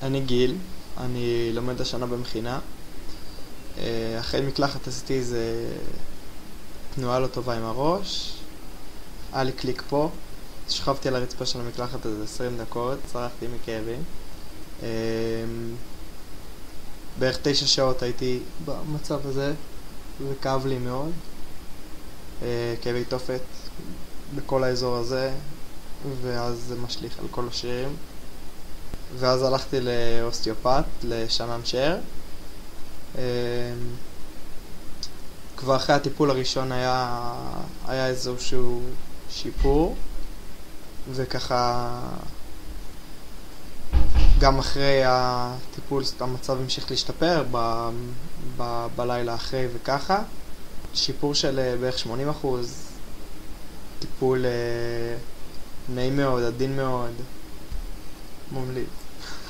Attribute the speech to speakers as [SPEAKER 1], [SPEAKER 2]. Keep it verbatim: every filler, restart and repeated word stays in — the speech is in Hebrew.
[SPEAKER 1] אני גיל, אני לומד השנה במכינה. אה, אחרי מקלחת עשיתי איזה תנועה לא טובה עם הראש. היה לי קליק פה. שכבתי על הרצפה של המקלחת איזה עשרים דקות, צרחתי מכאבים. אה, בערך תשע שעות הייתי במצב הזה, וכאב לי מאוד. אה, כאבי תופת בכל האזור הזה, ואז זה משליך על כל השרירים. ואז הלכתי לאוסטיופט, לשנן שר. כבר אחרי הטיפול הראשון היה, היה איזשהו שיפור, וככה גם אחרי הטיפול המצב המשיך להשתפר ב, ב, בלילה אחרי וככה. שיפור של בערך שמונים אחוז, טיפול נעים מאוד, עדין מאוד, ממליץ.